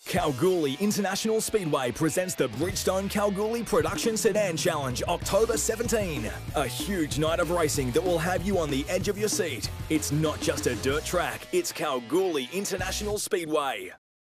Kalgoorle International Speedway presents the Bridgestone Kalgoorle Production Sedan Challenge October 17. A huge night of racing that will have you on the edge of your seat. It's not just a dirt track, it's Kalgoorle International Speedway.